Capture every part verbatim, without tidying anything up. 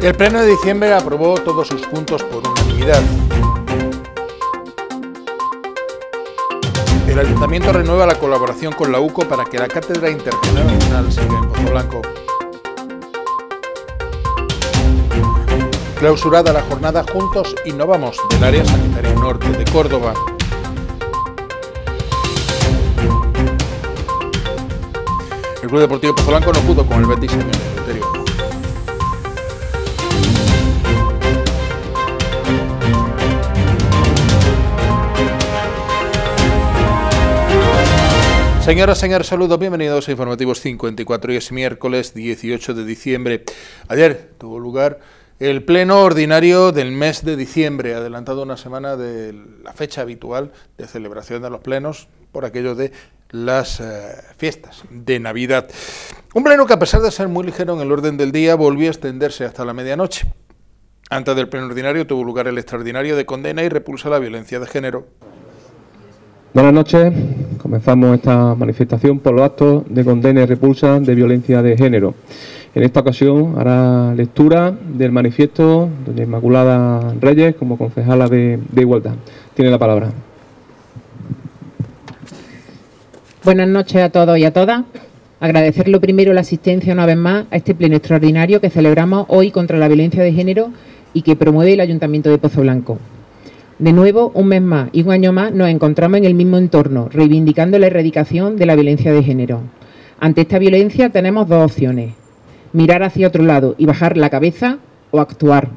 El Pleno de diciembre aprobó todos sus puntos por unanimidad. El Ayuntamiento renueva la colaboración con la U C O para que la Cátedra Internacional siga en Pozoblanco. Clausurada la jornada Juntos Innovamos del Área Sanitaria Norte de Córdoba. El Club Deportivo Pozoblanco no pudo con el Betis en el Eleuterio. Señoras, señores, saludos, bienvenidos a Informativos cincuenta y cuatro. Hoy es miércoles dieciocho de diciembre. Ayer tuvo lugar el pleno ordinario del mes de diciembre, adelantado una semana de la fecha habitual de celebración de los plenos por aquello de las eh, fiestas de Navidad. Un pleno que, a pesar de ser muy ligero en el orden del día, volvió a extenderse hasta la medianoche. Antes del pleno ordinario tuvo lugar el extraordinario de condena y repulsa a la violencia de género. Buenas noches. Comenzamos esta manifestación por los actos de condena y repulsa de violencia de género. En esta ocasión hará lectura del manifiesto doña Inmaculada Reyes como concejala de, de Igualdad. Tiene la palabra. Buenas noches a todos y a todas. Agradecer lo primero la asistencia una vez más a este pleno extraordinario que celebramos hoy contra la violencia de género y que promueve el Ayuntamiento de Pozoblanco. De nuevo, un mes más y un año más nos encontramos en el mismo entorno, reivindicando la erradicación de la violencia de género. Ante esta violencia tenemos dos opciones: mirar hacia otro lado y bajar la cabeza, o actuar.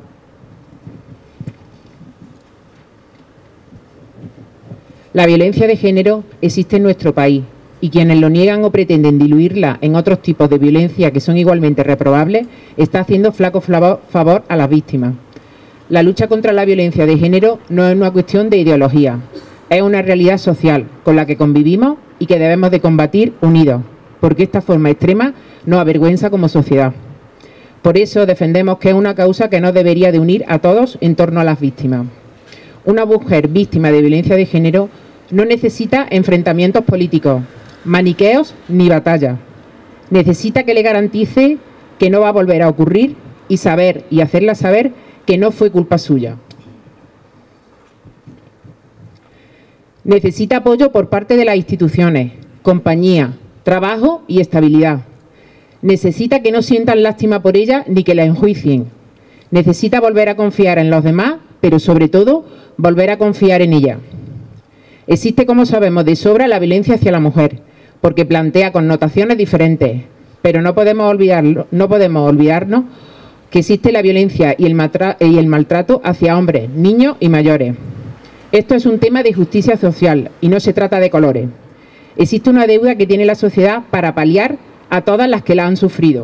La violencia de género existe en nuestro país y quienes lo niegan o pretenden diluirla en otros tipos de violencia que son igualmente reprobables, está haciendo flaco favor a las víctimas. La lucha contra la violencia de género no es una cuestión de ideología, es una realidad social con la que convivimos y que debemos de combatir unidos, porque esta forma extrema nos avergüenza como sociedad. Por eso defendemos que es una causa que nos debería de unir a todos en torno a las víctimas. Una mujer víctima de violencia de género no necesita enfrentamientos políticos, maniqueos ni batallas. Necesita que le garantice que no va a volver a ocurrir y saber y hacerla saber que no fue culpa suya. Necesita apoyo por parte de las instituciones, compañía, trabajo y estabilidad. Necesita que no sientan lástima por ella ni que la enjuicien. Necesita volver a confiar en los demás, pero sobre todo volver a confiar en ella. Existe, como sabemos de sobra, la violencia hacia la mujer, porque plantea connotaciones diferentes, pero no podemos olvidarlo, no podemos olvidarnos que existe la violencia y el, y el maltrato hacia hombres, niños y mayores. Esto es un tema de justicia social y no se trata de colores. Existe una deuda que tiene la sociedad para paliar a todas las que la han sufrido.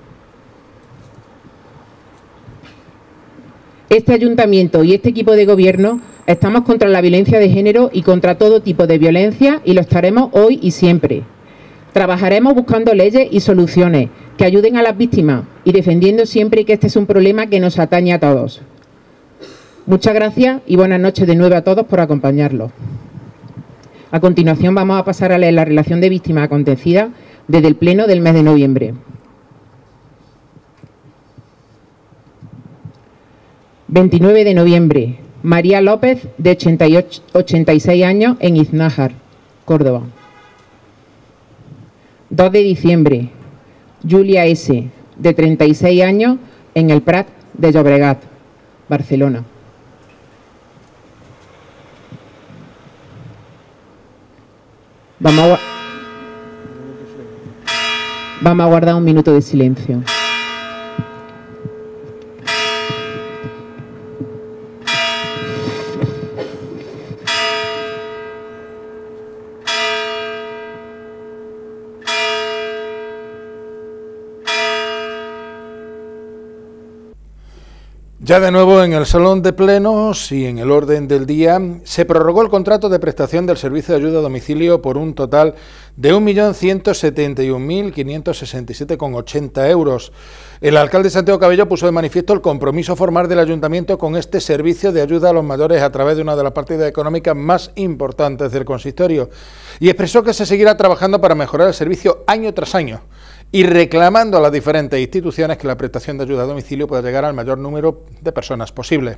Este ayuntamiento y este equipo de gobierno estamos contra la violencia de género y contra todo tipo de violencia y lo estaremos hoy y siempre. Trabajaremos buscando leyes y soluciones que ayuden a las víctimas y defendiendo siempre que este es un problema que nos atañe a todos. Muchas gracias y buenas noches de nuevo a todos por acompañarlos. A continuación vamos a pasar a leer la relación de víctimas acontecida desde el pleno del mes de noviembre. veintinueve de noviembre. María López, de ochenta y seis años, en Iznájar, Córdoba. dos de diciembre. Julia S., de treinta y seis años, en el Prat de Llobregat, Barcelona. Vamos a, Vamos a guardar un minuto de silencio. Ya de nuevo en el salón de plenos y en el orden del día se prorrogó el contrato de prestación del servicio de ayuda a domicilio por un total de un millón ciento setenta y un mil quinientos sesenta y siete coma ochenta euros. El alcalde Santiago Cabello puso de manifiesto el compromiso formal del Ayuntamiento con este servicio de ayuda a los mayores a través de una de las partidas económicas más importantes del consistorio y expresó que se seguirá trabajando para mejorar el servicio año tras año y reclamando a las diferentes instituciones que la prestación de ayuda a domicilio pueda llegar al mayor número de personas posible.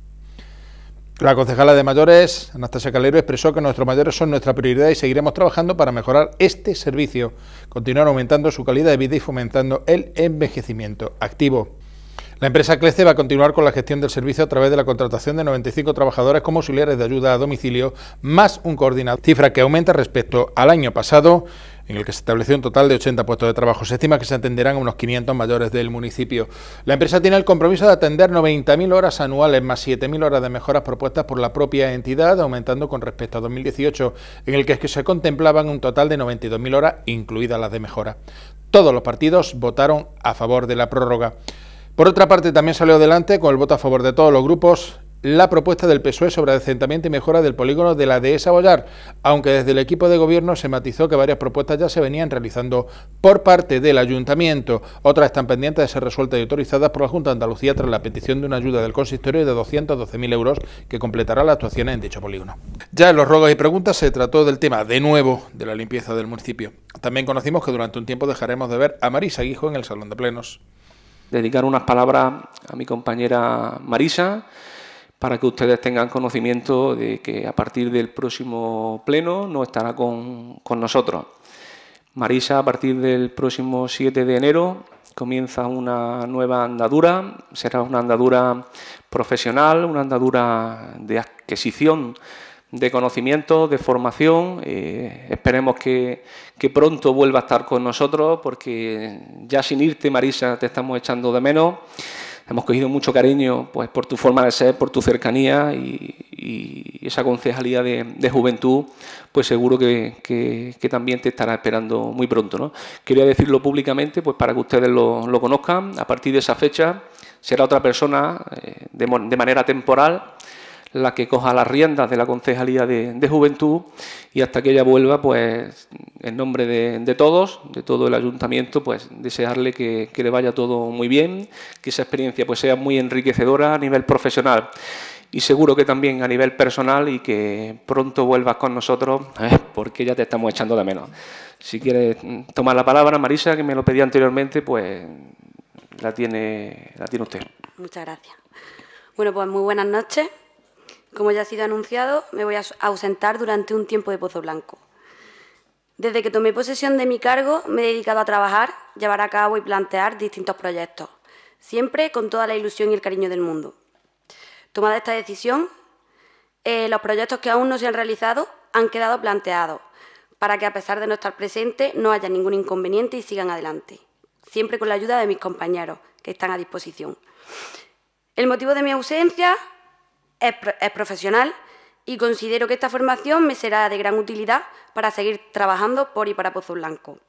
La concejala de mayores, Anastasia Calero, expresó que nuestros mayores son nuestra prioridad y seguiremos trabajando para mejorar este servicio, continuar aumentando su calidad de vida y fomentando el envejecimiento activo. La empresa Clece va a continuar con la gestión del servicio a través de la contratación de noventa y cinco trabajadores como auxiliares de ayuda a domicilio, más un coordinador, cifra que aumenta respecto al año pasado, en el que se estableció un total de ochenta puestos de trabajo. Se estima que se atenderán a unos quinientos mayores del municipio. La empresa tiene el compromiso de atender noventa mil horas anuales, más siete mil horas de mejoras propuestas por la propia entidad, aumentando con respecto a dos mil dieciocho, en el que se contemplaban un total de noventa y dos mil horas, incluidas las de mejora. Todos los partidos votaron a favor de la prórroga. Por otra parte, también salió adelante, con el voto a favor de todos los grupos, la propuesta del P S O E sobre asentamiento y mejora del polígono de la dehesa Bollar, aunque desde el equipo de gobierno se matizó que varias propuestas ya se venían realizando por parte del Ayuntamiento. Otras están pendientes de ser resueltas y autorizadas por la Junta de Andalucía tras la petición de una ayuda del consistorio de doscientos doce mil euros que completará las actuaciones en dicho polígono. Ya en los ruegos y preguntas se trató del tema, de nuevo, de la limpieza del municipio. También conocimos que durante un tiempo dejaremos de ver a Marisa Guijo en el Salón de Plenos. Dedicar unas palabras a mi compañera Marisa, para que ustedes tengan conocimiento de que a partir del próximo pleno no estará con, con nosotros. Marisa, a partir del próximo siete de enero, comienza una nueva andadura, será una andadura profesional, una andadura de adquisición de conocimientos, de formación. Eh, esperemos que, que pronto vuelva a estar con nosotros, porque ya sin irte, Marisa, te estamos echando de menos. Hemos cogido mucho cariño pues, por tu forma de ser, por tu cercanía y, y esa concejalía de, de juventud, pues seguro que, que, que también te estará esperando muy pronto, ¿no? Quería decirlo públicamente pues, para que ustedes lo, lo conozcan. A partir de esa fecha será otra persona eh, de, de manera temporal la que coja las riendas de la Concejalía de, de Juventud, y hasta que ella vuelva, pues en nombre de, de todos, de todo el Ayuntamiento, pues desearle que, que le vaya todo muy bien, que esa experiencia pues sea muy enriquecedora a nivel profesional y seguro que también a nivel personal, y que pronto vuelvas con nosotros, eh, porque ya te estamos echando de menos. Si quieres tomar la palabra, Marisa, que me lo pedía anteriormente, pues la tiene, la tiene usted. Muchas gracias. Bueno, pues muy buenas noches. Como ya ha sido anunciado, me voy a ausentar durante un tiempo de Pozo Blanco. Desde que tomé posesión de mi cargo, me he dedicado a trabajar, llevar a cabo y plantear distintos proyectos, siempre con toda la ilusión y el cariño del mundo. Tomada esta decisión, eh, los proyectos que aún no se han realizado han quedado planteados, para que a pesar de no estar presente no haya ningún inconveniente y sigan adelante, siempre con la ayuda de mis compañeros, que están a disposición. El motivo de mi ausencia Es, es profesional y considero que esta formación me será de gran utilidad para seguir trabajando por y para Pozo Blanco.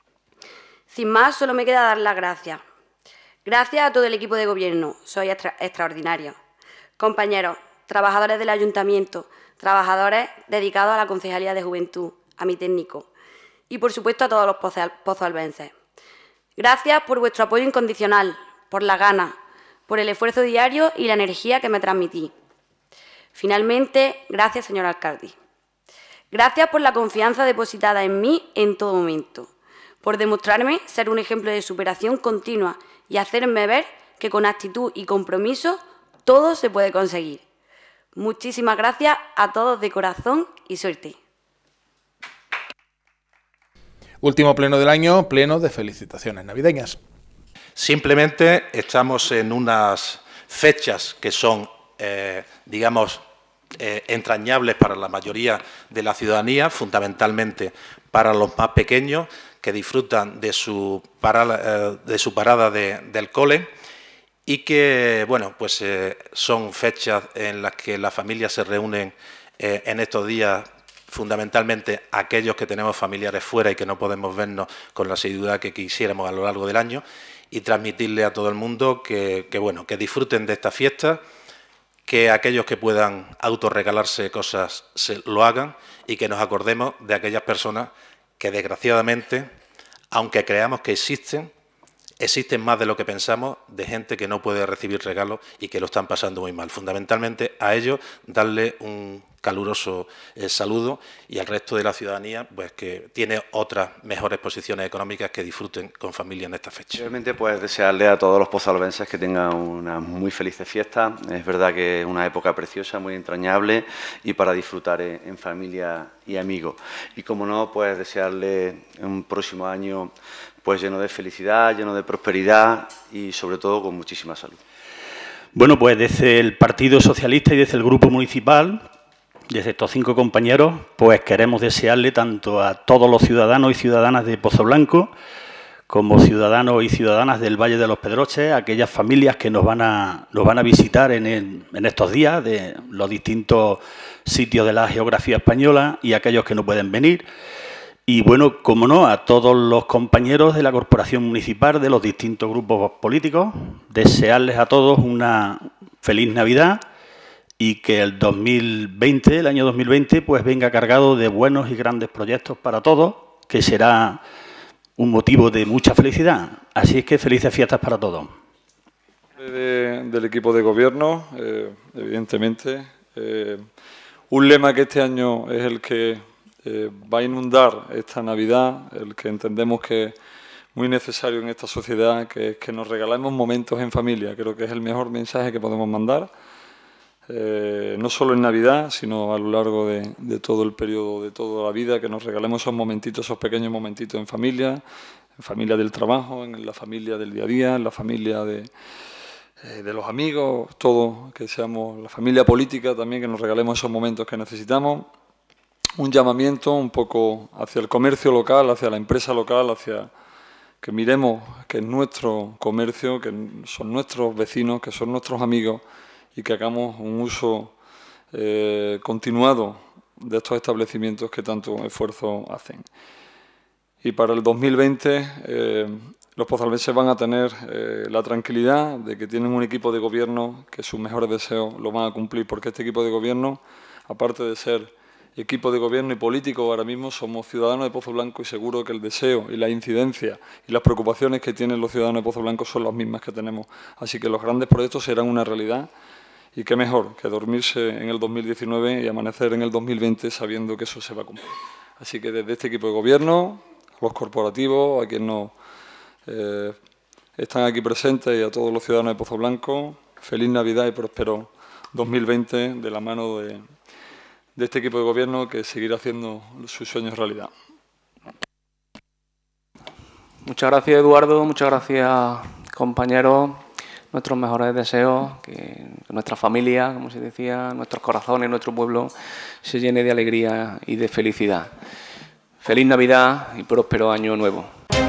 Sin más, solo me queda dar las gracias. Gracias a todo el equipo de gobierno, sois extra, extraordinarios. Compañeros, trabajadores del Ayuntamiento, trabajadores dedicados a la Concejalía de Juventud, a mi técnico y, por supuesto, a todos los pozalbenses. Gracias por vuestro apoyo incondicional, por las ganas, por el esfuerzo diario y la energía que me transmitís. Finalmente, gracias, señor alcalde. Gracias por la confianza depositada en mí en todo momento, por demostrarme ser un ejemplo de superación continua y hacerme ver que con actitud y compromiso todo se puede conseguir. Muchísimas gracias a todos de corazón y suerte. Último pleno del año, pleno de felicitaciones navideñas. Simplemente estamos en unas fechas que son, eh, digamos, eh, entrañables para la mayoría de la ciudadanía, fundamentalmente para los más pequeños, que disfrutan de su parada, eh, de, su parada de, del cole, y que, bueno, pues eh, son fechas en las que las familias se reúnen eh, en estos días, fundamentalmente aquellos que tenemos familiares fuera y que no podemos vernos con la asiduidad que quisiéramos a lo largo del año, y transmitirle a todo el mundo que, que, bueno, que disfruten de esta fiesta, que aquellos que puedan autorregalarse cosas se lo hagan, y que nos acordemos de aquellas personas que desgraciadamente, aunque creamos que existen, existen más de lo que pensamos de gente que no puede recibir regalos y que lo están pasando muy mal. Fundamentalmente a ellos darle un caluroso eh, saludo y al resto de la ciudadanía pues que tiene otras mejores posiciones económicas que disfruten con familia en esta fecha. Realmente pues desearle a todos los pozalbenses que tengan una muy felices fiestas. Es verdad que es una época preciosa, muy entrañable y para disfrutar en, en familia y amigos. Y como no, pues desearle un próximo año pues lleno de felicidad, lleno de prosperidad y sobre todo con muchísima salud. Bueno, pues desde el Partido Socialista y desde el Grupo Municipal, desde estos cinco compañeros, pues queremos desearle tanto a todos los ciudadanos y ciudadanas de Pozoblanco como ciudadanos y ciudadanas del Valle de los Pedroches, a aquellas familias que nos van a, nos van a visitar en, el, en estos días de los distintos sitios de la geografía española y aquellos que no pueden venir. Y bueno, como no, a todos los compañeros de la Corporación Municipal, de los distintos grupos políticos, desearles a todos una feliz Navidad y que el dos mil veinte, el año dos mil veinte, pues venga cargado de buenos y grandes proyectos para todos, que será un motivo de mucha felicidad. Así es que felices fiestas para todos. De, del equipo de gobierno, eh, evidentemente, eh, un lema que este año es el que Eh, va a inundar esta Navidad, el que entendemos que es muy necesario en esta sociedad, que es que nos regalemos momentos en familia. Creo que es el mejor mensaje que podemos mandar, eh, no solo en Navidad, sino a lo largo de, de todo el periodo, de toda la vida, que nos regalemos esos momentitos, esos pequeños momentitos en familia, en familia del trabajo, en la familia del día a día, en la familia de, eh, de los amigos, todos, que seamos la familia política también, que nos regalemos esos momentos que necesitamos. Un llamamiento un poco hacia el comercio local, hacia la empresa local, hacia que miremos que es nuestro comercio, que son nuestros vecinos, que son nuestros amigos y que hagamos un uso eh, continuado de estos establecimientos que tanto esfuerzo hacen. Y para el dos mil veinte eh, los pozalbenses van a tener eh, la tranquilidad de que tienen un equipo de gobierno que sus mejores deseos lo van a cumplir, porque este equipo de gobierno, aparte de ser equipo de gobierno y político, ahora mismo somos ciudadanos de Pozoblanco y seguro que el deseo y la incidencia y las preocupaciones que tienen los ciudadanos de Pozoblanco son las mismas que tenemos. Así que los grandes proyectos serán una realidad y qué mejor que dormirse en el dos mil diecinueve y amanecer en el dos mil veinte sabiendo que eso se va a cumplir. Así que desde este equipo de gobierno, a los corporativos, a quienes nos eh, están aquí presentes y a todos los ciudadanos de Pozoblanco, feliz Navidad y próspero dos mil veinte de la mano de... de este equipo de gobierno que seguirá haciendo sus sueños realidad. Muchas gracias, Eduardo, muchas gracias, compañeros. Nuestros mejores deseos, que nuestra familia, como se decía, nuestros corazones, nuestro pueblo, se llene de alegría y de felicidad. Feliz Navidad y próspero año nuevo.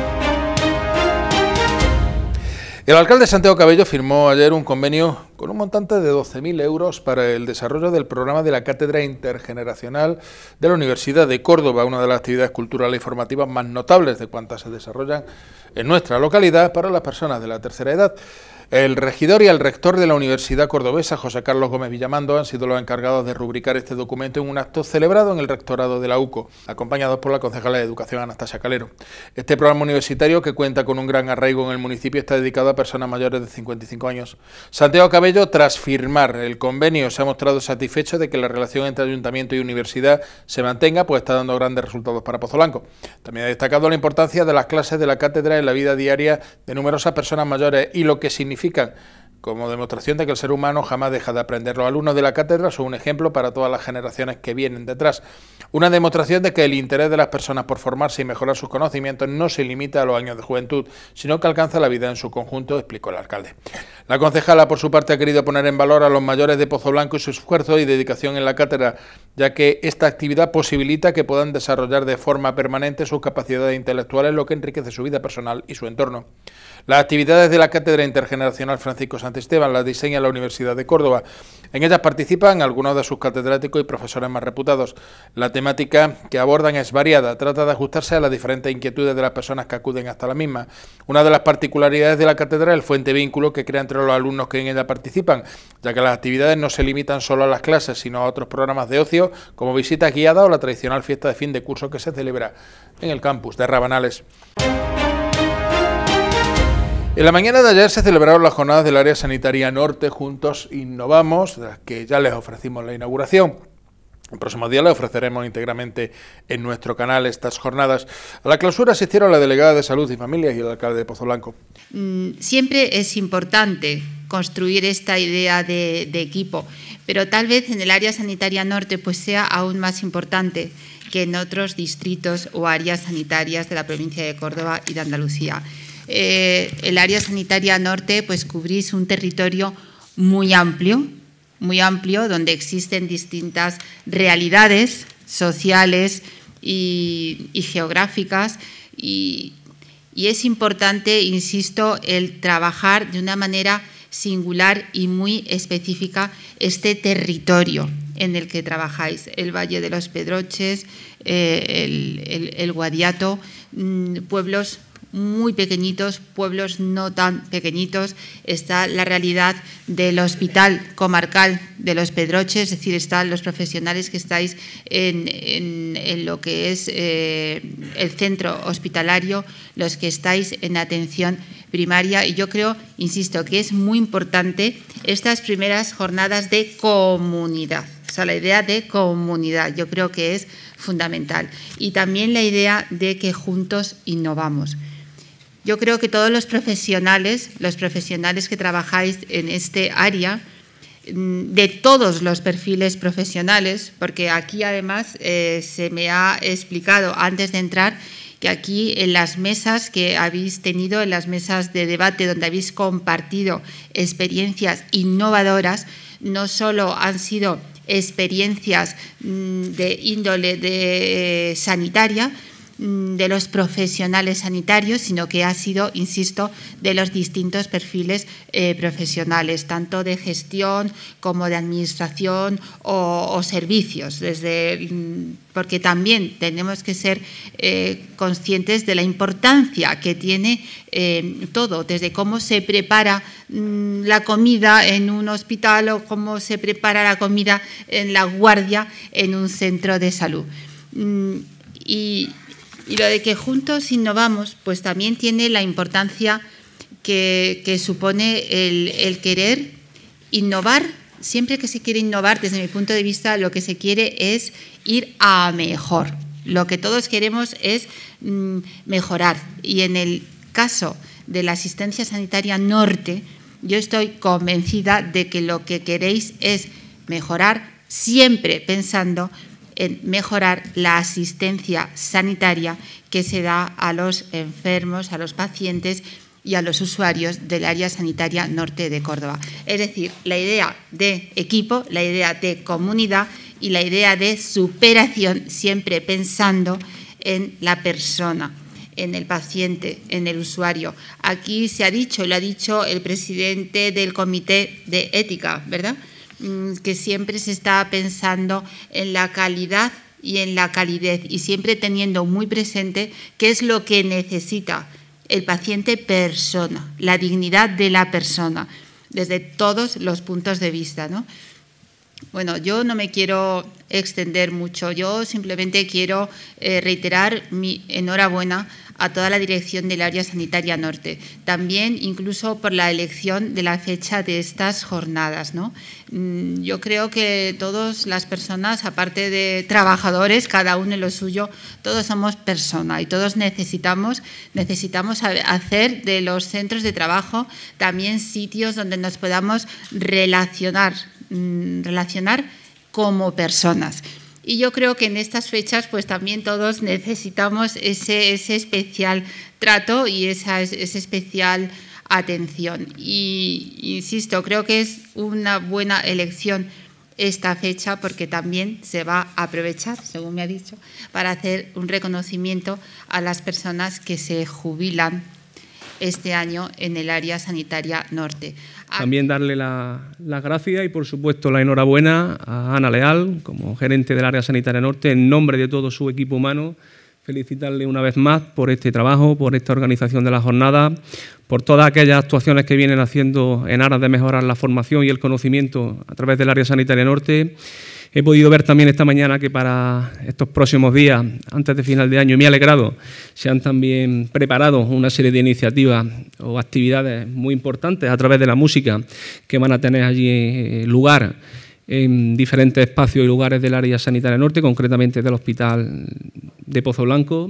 El alcalde Santiago Cabello firmó ayer un convenio con un montante de doce mil euros para el desarrollo del programa de la Cátedra Intergeneracional de la Universidad de Córdoba, una de las actividades culturales y formativas más notables de cuantas se desarrollan en nuestra localidad para las personas de la tercera edad. El regidor y el rector de la Universidad Cordobesa, José Carlos Gómez Villamando, han sido los encargados de rubricar este documento en un acto celebrado en el rectorado de la U C O, acompañados por la concejala de Educación, Anastasia Calero. Este programa universitario, que cuenta con un gran arraigo en el municipio, está dedicado a personas mayores de cincuenta y cinco años. Santiago Cabello, tras firmar el convenio, se ha mostrado satisfecho de que la relación entre ayuntamiento y universidad se mantenga, pues está dando grandes resultados para Pozoblanco. También ha destacado la importancia de las clases de la cátedra en la vida diaria de numerosas personas mayores y lo que significa como demostración de que el ser humano jamás deja de aprender. Los alumnos de la cátedra son un ejemplo para todas las generaciones que vienen detrás. Una demostración de que el interés de las personas por formarse y mejorar sus conocimientos no se limita a los años de juventud, sino que alcanza la vida en su conjunto, explicó el alcalde. La concejala, por su parte, ha querido poner en valor a los mayores de Pozoblanco y su esfuerzo y dedicación en la cátedra, ya que esta actividad posibilita que puedan desarrollar de forma permanente sus capacidades intelectuales, lo que enriquece su vida personal y su entorno. Las actividades de la Cátedra Intergeneracional Francisco Santiago Santisteban las diseña la Universidad de Córdoba. En ellas participan algunos de sus catedráticos y profesores más reputados. La temática que abordan es variada, trata de ajustarse a las diferentes inquietudes de las personas que acuden hasta la misma. Una de las particularidades de la cátedra es el fuerte vínculo que crea entre los alumnos que en ella participan, ya que las actividades no se limitan solo a las clases, sino a otros programas de ocio, como visitas guiadas o la tradicional fiesta de fin de curso que se celebra en el campus de Rabanales. En la mañana de ayer se celebraron las jornadas del área sanitaria norte Juntos Innovamos, de las que ya les ofrecimos la inauguración. El próximo día les ofreceremos íntegramente en nuestro canal estas jornadas. A la clausura asistieron la delegada de Salud y Familias y el alcalde de Pozoblanco. Siempre es importante construir esta idea de, de equipo, pero tal vez en el área sanitaria norte pues sea aún más importante que en otros distritos o áreas sanitarias de la provincia de Córdoba y de Andalucía. Eh, el área sanitaria norte pues cubrís un territorio muy amplio, muy amplio, donde existen distintas realidades sociales y, y geográficas y, y es importante, insisto, el trabajar de una manera singular y muy específica este territorio en el que trabajáis, el Valle de los Pedroches, eh, el, el, el Guadiato, mmm, pueblos muy pequeñitos, pueblos no tan pequeñitos. Está la realidad del Hospital Comarcal de los Pedroches, es decir, están los profesionales que estáis en, en, en lo que es eh, el centro hospitalario, los que estáis en atención primaria, y yo creo, insisto, que es muy importante estas primeras jornadas de comunidad. O sea, la idea de comunidad yo creo que es fundamental. Y también la idea de que juntos innovamos. Yo creo que todos los profesionales, los profesionales que trabajáis en este área, de todos los perfiles profesionales, porque aquí además eh, se me ha explicado antes de entrar que aquí en las mesas que habéis tenido, en las mesas de debate donde habéis compartido experiencias innovadoras, no solo han sido experiencias de índole de sanitaria, de los profesionales sanitarios, sino que ha sido, insisto, de los distintos perfiles eh, profesionales, tanto de gestión como de administración o, o servicios, desde, porque también tenemos que ser eh, conscientes de la importancia que tiene eh, todo, desde cómo se prepara mm, la comida en un hospital o cómo se prepara la comida en la guardia en un centro de salud. Mm, y Y lo de que juntos innovamos, pues también tiene la importancia que, que supone el, el querer innovar. Siempre que se quiere innovar, desde mi punto de vista, lo que se quiere es ir a mejor. Lo que todos queremos es mm, mejorar. Y en el caso de la asistencia sanitaria norte, yo estoy convencida de que lo que queréis es mejorar, siempre pensando en mejorar la asistencia sanitaria que se da a los enfermos, a los pacientes y a los usuarios del área sanitaria norte de Córdoba. Es decir, la idea de equipo, la idea de comunidad y la idea de superación, siempre pensando en la persona, en el paciente, en el usuario. Aquí se ha dicho, lo ha dicho el presidente del Comité de Ética, ¿verdad?, que siempre se está pensando en la calidad y en la calidez y siempre teniendo muy presente qué es lo que necesita el paciente persona, la dignidad de la persona, desde todos los puntos de vista, ¿no? Bueno, yo no me quiero extender mucho, yo simplemente quiero eh, reiterar mi enhorabuena a toda la dirección del área sanitaria norte, también incluso por la elección de la fecha de estas jornadas, ¿no? Yo creo que todas las personas, aparte de trabajadores, cada uno en lo suyo, todos somos personas y todos necesitamos, necesitamos hacer de los centros de trabajo también sitios donde nos podamos relacionar, relacionar como personas. Y yo creo que en estas fechas pues también todos necesitamos ese, ese especial trato y esa, esa especial atención. Y insisto, creo que es una buena elección esta fecha porque también se va a aprovechar, según me ha dicho, para hacer un reconocimiento a las personas que se jubilan este año en el área sanitaria norte. También darle las la gracias y, por supuesto, la enhorabuena a Ana Leal, como gerente del área sanitaria norte, en nombre de todo su equipo humano. Felicitarle una vez más por este trabajo, por esta organización de la jornada, por todas aquellas actuaciones que vienen haciendo en aras de mejorar la formación y el conocimiento a través del área sanitaria norte. He podido ver también esta mañana que para estos próximos días, antes de final de año, y me ha alegrado, se han también preparado una serie de iniciativas o actividades muy importantes a través de la música que van a tener allí lugar en diferentes espacios y lugares del área sanitaria norte, concretamente del Hospital de Pozo Blanco,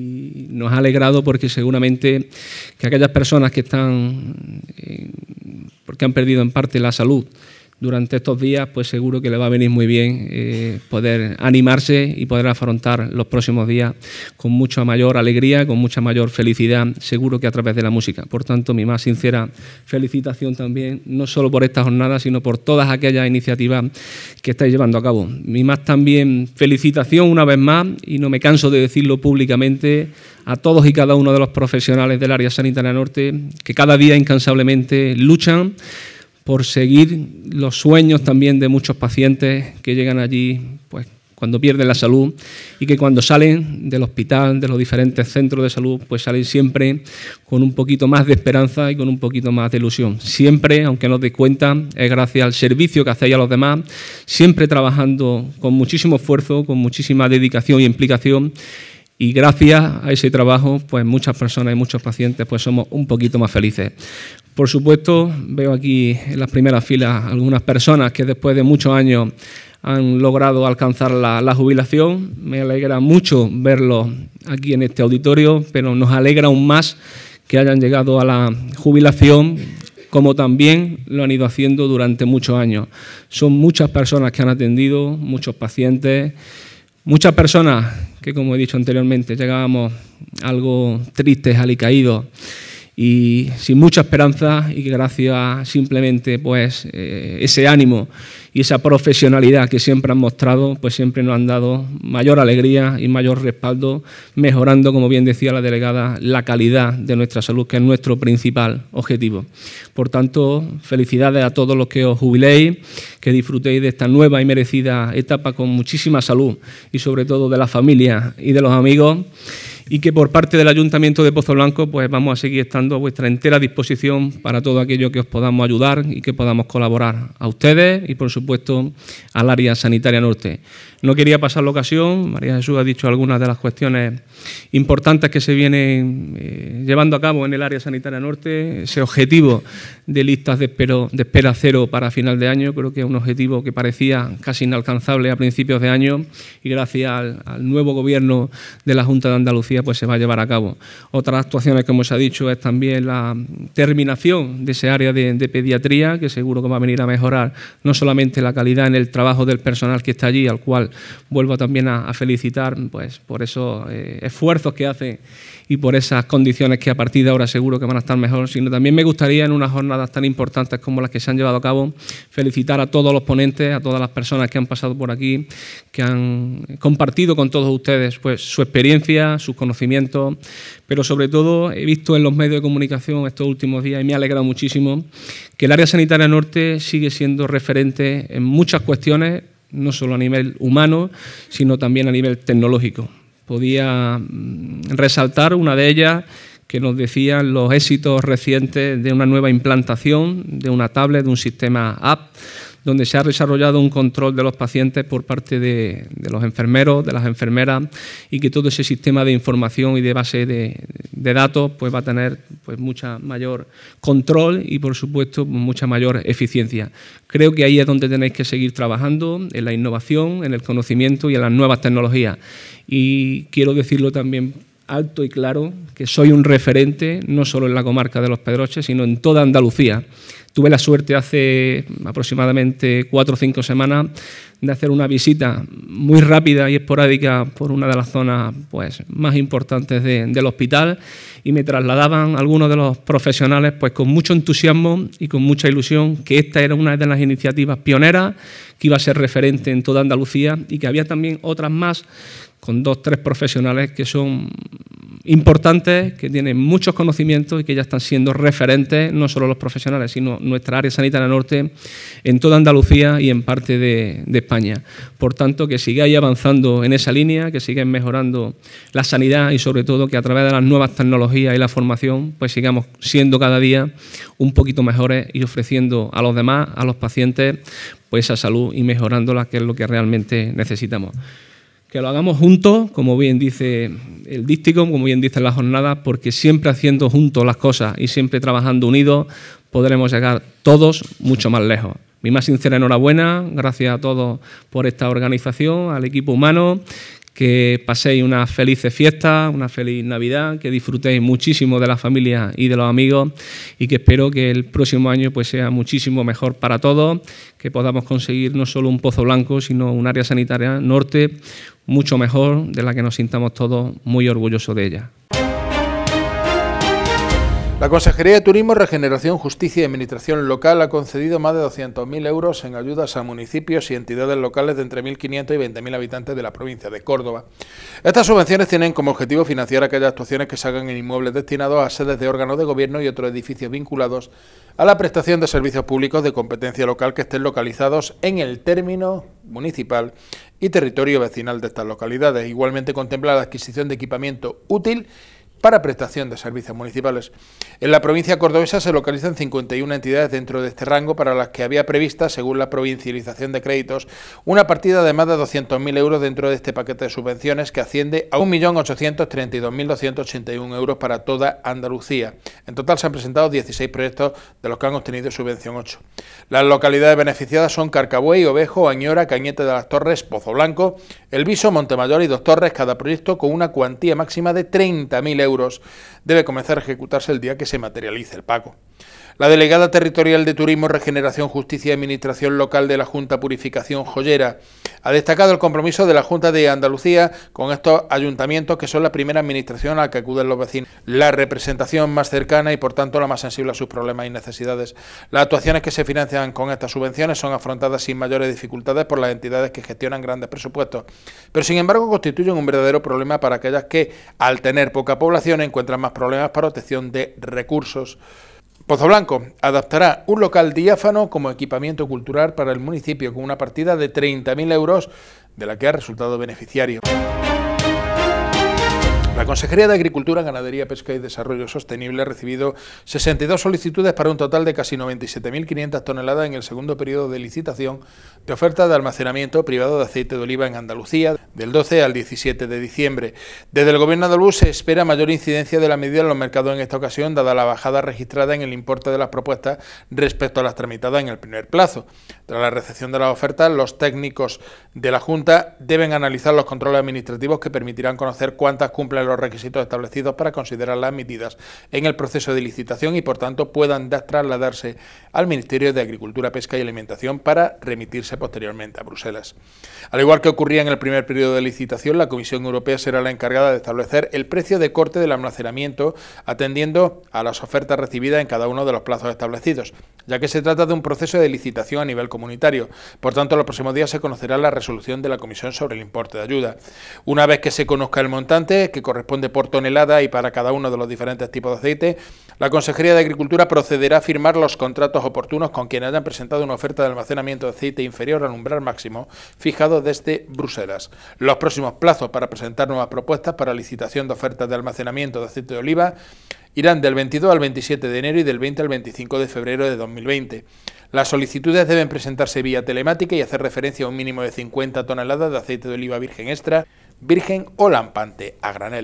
y nos ha alegrado porque seguramente que aquellas personas que están, eh, porque han perdido en parte la salud durante estos días, pues seguro que le va a venir muy bien eh, poder animarse y poder afrontar los próximos días con mucha mayor alegría, con mucha mayor felicidad, seguro que a través de la música. Por tanto, mi más sincera felicitación también, no solo por esta jornada, sino por todas aquellas iniciativas que estáis llevando a cabo. Mi más también felicitación una vez más, y no me canso de decirlo públicamente, a todos y cada uno de los profesionales del área sanitaria norte que cada día incansablemente luchan por seguir los sueños también de muchos pacientes que llegan allí pues, cuando pierden la salud, y que cuando salen del hospital, de los diferentes centros de salud, pues salen siempre con un poquito más de esperanza y con un poquito más de ilusión. Siempre, aunque no os deis cuenta, es gracias al servicio que hacéis a los demás, siempre trabajando con muchísimo esfuerzo, con muchísima dedicación y implicación. Y gracias a ese trabajo, pues muchas personas y muchos pacientes pues somos un poquito más felices. Por supuesto, veo aquí en las primeras filas algunas personas que después de muchos años han logrado alcanzar la, la jubilación. Me alegra mucho verlos aquí en este auditorio, pero nos alegra aún más que hayan llegado a la jubilación, como también lo han ido haciendo durante muchos años. Son muchas personas que han atendido, muchos pacientes, muchas personas que, como he dicho anteriormente, llegábamos algo tristes, alicaídos y sin mucha esperanza, y que gracias a simplemente pues, eh, ese ánimo y esa profesionalidad que siempre han mostrado, pues siempre nos han dado mayor alegría y mayor respaldo, mejorando, como bien decía la delegada, la calidad de nuestra salud, que es nuestro principal objetivo. Por tanto, felicidades a todos los que os jubiléis, que disfrutéis de esta nueva y merecida etapa con muchísima salud y sobre todo de la familia y de los amigos, y que por parte del Ayuntamiento de Pozo Blanco pues vamos a seguir estando a vuestra entera disposición para todo aquello que os podamos ayudar y que podamos colaborar a ustedes y, por supuesto, al área sanitaria norte. No quería pasar la ocasión, María Jesús ha dicho algunas de las cuestiones importantes que se vienen eh, llevando a cabo en el área sanitaria norte. Ese objetivo de listas de, espero, de espera cero para final de año, creo que es un objetivo que parecía casi inalcanzable a principios de año, y gracias al, al nuevo gobierno de la Junta de Andalucía pues se va a llevar a cabo. Otras actuaciones, como se ha dicho, es también la terminación de ese área de, de pediatría, que seguro que va a venir a mejorar no solamente la calidad en el trabajo del personal que está allí, al cual vuelvo también a, a felicitar pues, por esos eh, esfuerzos que hace y por esas condiciones que a partir de ahora seguro que van a estar mejor, sino también me gustaría en unas jornadas tan importantes como las que se han llevado a cabo felicitar a todos los ponentes, a todas las personas que han pasado por aquí, que han compartido con todos ustedes pues, su experiencia, sus conocimientos, pero sobre todo he visto en los medios de comunicación estos últimos días y me ha alegrado muchísimo que el área sanitaria norte sigue siendo referente en muchas cuestiones, no solo a nivel humano, sino también a nivel tecnológico. Podía resaltar una de ellas que nos decían los éxitos recientes de una nueva implantación de una tablet, de un sistema app, donde se ha desarrollado un control de los pacientes por parte de, de los enfermeros, de las enfermeras, y que todo ese sistema de información y de base de, de datos pues va a tener pues mucha mayor control y, por supuesto, mucha mayor eficiencia. Creo que ahí es donde tenéis que seguir trabajando, en la innovación, en el conocimiento y en las nuevas tecnologías. Y quiero decirlo también alto y claro, que soy un referente no solo en la comarca de Los Pedroches, sino en toda Andalucía. Tuve la suerte hace aproximadamente cuatro o cinco semanas de hacer una visita muy rápida y esporádica por una de las zonas pues, más importantes de, del hospital, y me trasladaban algunos de los profesionales pues, con mucho entusiasmo y con mucha ilusión que esta era una de las iniciativas pioneras que iba a ser referente en toda Andalucía, y que había también otras más con dos, tres profesionales que son importantes, que tienen muchos conocimientos y que ya están siendo referentes, no solo los profesionales, sino nuestra área sanitaria norte en toda Andalucía y en parte de, de España. Por tanto, que sigáis avanzando en esa línea, que sigáis mejorando la sanidad y sobre todo que a través de las nuevas tecnologías y la formación pues sigamos siendo cada día un poquito mejores y ofreciendo a los demás, a los pacientes, pues esa salud y mejorándola, que es lo que realmente necesitamos. Que lo hagamos juntos, como bien dice el díptico, como bien dice la jornada, porque siempre haciendo juntos las cosas y siempre trabajando unidos podremos llegar todos mucho más lejos. Mi más sincera enhorabuena, gracias a todos por esta organización, al equipo humano, que paséis unas felices fiestas, una feliz Navidad, que disfrutéis muchísimo de la familia y de los amigos y que espero que el próximo año pues sea muchísimo mejor para todos, que podamos conseguir no solo un Pozo Blanco, sino un área sanitaria norte mucho mejor, de la que nos sintamos todos muy orgullosos de ella. La Consejería de Turismo, Regeneración, Justicia y Administración Local ha concedido más de doscientos mil euros en ayudas a municipios y entidades locales de entre mil quinientos y veinte mil habitantes de la provincia de Córdoba. Estas subvenciones tienen como objetivo financiar aquellas actuaciones que se hagan en inmuebles destinados a sedes de órganos de gobierno y otros edificios vinculados a la prestación de servicios públicos de competencia local que estén localizados en el término municipal y territorio vecinal de estas localidades. Igualmente contempla la adquisición de equipamiento útil para prestación de servicios municipales. En la provincia cordobesa se localizan cincuenta y una entidades dentro de este rango para las que había prevista, según la provincialización de créditos, una partida de más de doscientos mil euros dentro de este paquete de subvenciones que asciende a un millón ochocientos treinta y dos mil doscientos ochenta y uno euros para toda Andalucía. En total se han presentado dieciséis proyectos, de los que han obtenido subvención ocho. Las localidades beneficiadas son Carcabuey, Ovejo, Añora, Cañete de las Torres, Pozo Blanco, El Viso, Montemayor y Dos Torres, cada proyecto con una cuantía máxima de treinta mil euros. Debe comenzar a ejecutarse el día que se materialice el pago. La delegada territorial de Turismo, Regeneración, Justicia y Administración Local de la Junta Purificación Joyera ha destacado el compromiso de la Junta de Andalucía con estos ayuntamientos que son la primera administración a la que acuden los vecinos, la representación más cercana y por tanto la más sensible a sus problemas y necesidades. Las actuaciones que se financian con estas subvenciones son afrontadas sin mayores dificultades por las entidades que gestionan grandes presupuestos, pero sin embargo constituyen un verdadero problema para aquellas que, al tener poca población, encuentran más problemas para obtención de recursos. Pozo Blanco adaptará un local diáfano como equipamiento cultural para el municipio con una partida de treinta mil euros, de la que ha resultado beneficiario. La Consejería de Agricultura, Ganadería, Pesca y Desarrollo Sostenible ha recibido sesenta y dos solicitudes para un total de casi noventa y siete mil quinientas toneladas en el segundo periodo de licitación de oferta de almacenamiento privado de aceite de oliva en Andalucía del doce al diecisiete de diciembre. Desde el Gobierno andaluz se espera mayor incidencia de la medida en los mercados en esta ocasión, dada la bajada registrada en el importe de las propuestas respecto a las tramitadas en el primer plazo. Tras la recepción de las ofertas, los técnicos de la Junta deben analizar los controles administrativos que permitirán conocer cuántas cumplen los requisitos establecidos para considerarlas admitidas en el proceso de licitación y por tanto puedan trasladarse al Ministerio de Agricultura, Pesca y Alimentación para remitirse posteriormente a Bruselas. Al igual que ocurría en el primer periodo de licitación, la Comisión Europea será la encargada de establecer el precio de corte del almacenamiento atendiendo a las ofertas recibidas en cada uno de los plazos establecidos, ya que se trata de un proceso de licitación a nivel comunitario. Por tanto, en los próximos días se conocerá la resolución de la Comisión sobre el importe de ayuda. Una vez que se conozca el montante, que corresponde por tonelada y para cada uno de los diferentes tipos de aceite, la Consejería de Agricultura procederá a firmar los contratos oportunos con quienes hayan presentado una oferta de almacenamiento de aceite inferior al umbral máximo fijado desde Bruselas. Los próximos plazos para presentar nuevas propuestas para licitación de ofertas de almacenamiento de aceite de oliva irán del veintidós al veintisiete de enero y del veinte al veinticinco de febrero de dos mil veinte. Las solicitudes deben presentarse vía telemática y hacer referencia a un mínimo de cincuenta toneladas de aceite de oliva virgen extra, virgen o lampante a granel.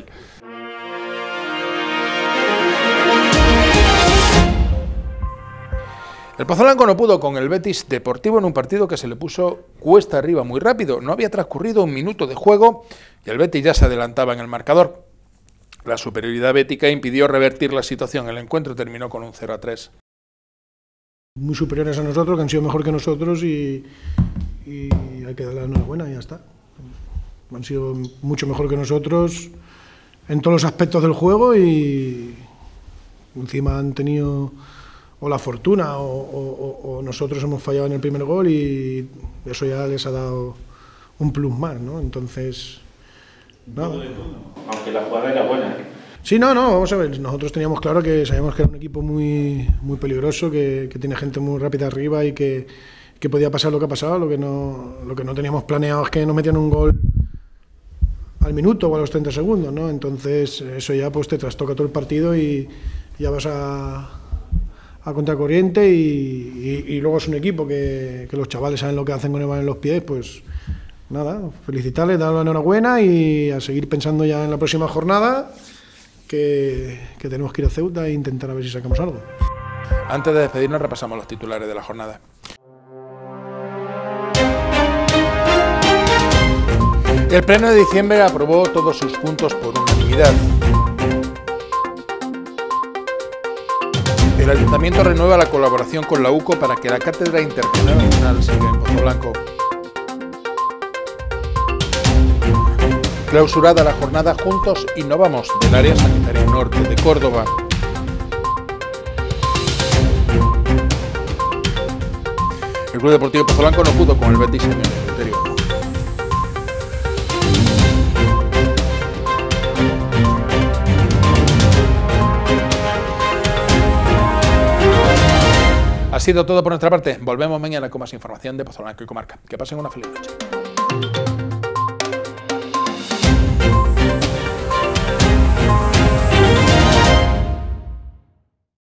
El Pozo Blanco no pudo con el Betis Deportivo en un partido que se le puso cuesta arriba muy rápido. No había transcurrido un minuto de juego y el Betis ya se adelantaba en el marcador. La superioridad bética impidió revertir la situación. El encuentro terminó con un cero a tres. Muy superiores a nosotros, que han sido mejor que nosotros y, y hay que darle la enhorabuena y ya está. Han sido mucho mejor que nosotros en todos los aspectos del juego y encima han tenido o la fortuna o, o, o nosotros hemos fallado en el primer gol y eso ya les ha dado un plus más, ¿no? Entonces, nada. Aunque la jugada era buena, Sí, no, no, vamos a ver, nosotros teníamos claro que sabíamos que era un equipo muy, muy peligroso, que, que tiene gente muy rápida arriba y que, que podía pasar lo que ha pasado. Lo que no, lo que no teníamos planeado es que nos metían un gol al minuto o a los treinta segundos, ¿no? Entonces eso ya pues te trastoca todo el partido y ya vas a, a contracorriente y, y, y luego es un equipo que, que los chavales saben lo que hacen con el balón en los pies, pues nada, felicitarles, darles la enhorabuena y a seguir pensando ya en la próxima jornada que, que tenemos que ir a Ceuta e intentar a ver si sacamos algo. Antes de despedirnos repasamos los titulares de la jornada. El Pleno de diciembre aprobó todos sus puntos por unanimidad. El Ayuntamiento renueva la colaboración con la U C O para que la Cátedra Internacional siga en Pozoblanco. Clausurada la jornada Juntos Innovamos del Área Sanitaria Norte de Córdoba. El Club Deportivo Pozoblanco no pudo con el Betis en el interior. Ha sido todo por nuestra parte. Volvemos mañana con más información de Pozoblanco y comarca. Que pasen una feliz noche.